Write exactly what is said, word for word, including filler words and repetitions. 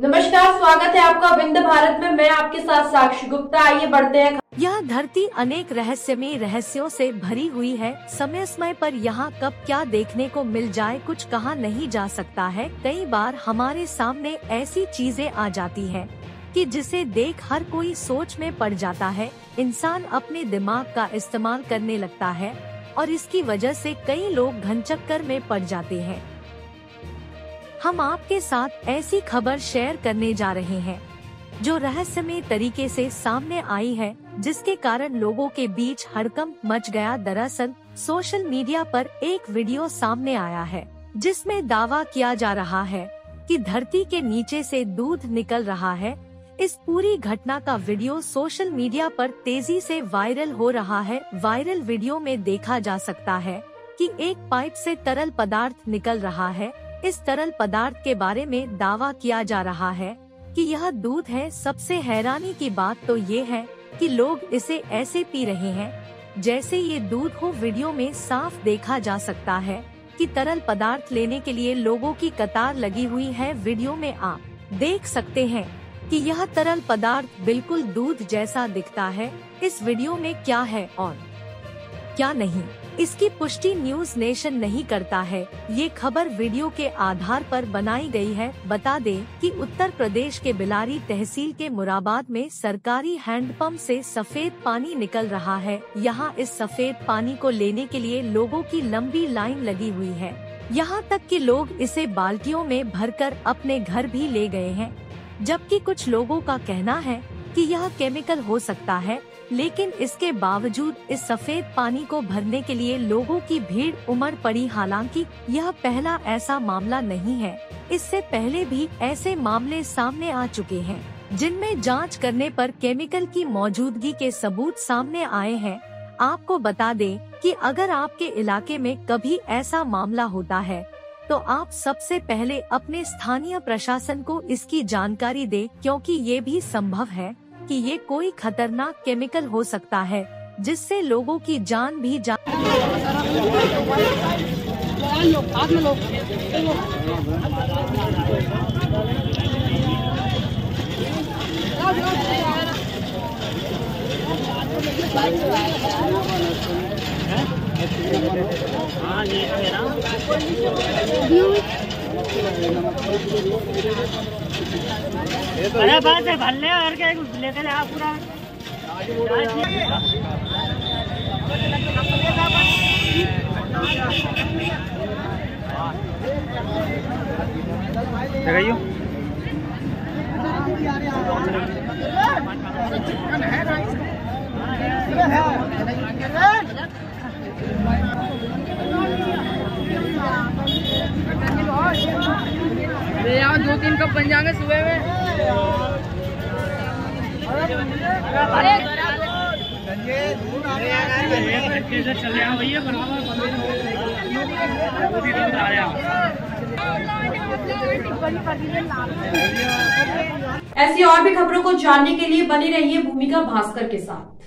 नमस्कार, स्वागत है आपका विंध्य भारत में। मैं आपके साथ साक्षी गुप्ता। आइए बढ़ते हैं। यह धरती अनेक रहस्यमय रहस्यों से भरी हुई है। समय समय पर यहाँ कब क्या देखने को मिल जाए कुछ कहा नहीं जा सकता है। कई बार हमारे सामने ऐसी चीजें आ जाती है कि जिसे देख हर कोई सोच में पड़ जाता है। इंसान अपने दिमाग का इस्तेमाल करने लगता है और इसकी वजह से कई लोग घनचक्कर में पड़ जाते हैं। हम आपके साथ ऐसी खबर शेयर करने जा रहे हैं जो रहस्यमय तरीके से सामने आई है, जिसके कारण लोगों के बीच हड़कंप मच गया। दरअसल सोशल मीडिया पर एक वीडियो सामने आया है जिसमें दावा किया जा रहा है कि धरती के नीचे से दूध निकल रहा है। इस पूरी घटना का वीडियो सोशल मीडिया पर तेजी से वायरल हो रहा है। वायरल वीडियो में देखा जा सकता है कि एक पाइप से तरल पदार्थ निकल रहा है। इस तरल पदार्थ के बारे में दावा किया जा रहा है कि यह दूध है। सबसे हैरानी की बात तो ये है कि लोग इसे ऐसे पी रहे हैं जैसे ये दूध हो। वीडियो में साफ देखा जा सकता है कि तरल पदार्थ लेने के लिए लोगों की कतार लगी हुई है। वीडियो में आप देख सकते हैं कि यह तरल पदार्थ बिल्कुल दूध जैसा दिखता है। इस वीडियो में क्या है और क्या नहीं, इसकी पुष्टि न्यूज नेशन नहीं करता है। ये खबर वीडियो के आधार पर बनाई गई है। बता दें कि उत्तर प्रदेश के बिलारी तहसील के मुराबाद में सरकारी हैंडपंप से सफेद पानी निकल रहा है। यहाँ इस सफेद पानी को लेने के लिए लोगों की लंबी लाइन लगी हुई है। यहाँ तक कि लोग इसे बाल्टियों में भरकर अपने घर भी ले गए हैं, जबकि कुछ लोगों का कहना है कि यह केमिकल हो सकता है। लेकिन इसके बावजूद इस सफेद पानी को भरने के लिए लोगों की भीड़ उमड़ पड़ी। हालांकि यह पहला ऐसा मामला नहीं है। इससे पहले भी ऐसे मामले सामने आ चुके हैं जिनमें जांच करने पर केमिकल की मौजूदगी के सबूत सामने आए हैं। आपको बता दें कि अगर आपके इलाके में कभी ऐसा मामला होता है तो आप सबसे पहले अपने स्थानीय प्रशासन को इसकी जानकारी दें, क्योंकि ये भी संभव है कि ये कोई खतरनाक केमिकल हो सकता है जिससे लोगों की जान भी जा अरे बात है भल्ले और क्या लेकर आप पूरा लगाइयो यहाँ दो तीन कप बन जाएंगे सुबह में। ऐसी और भी खबरों को जानने के लिए बने रहिए भूमिका भास्कर के साथ।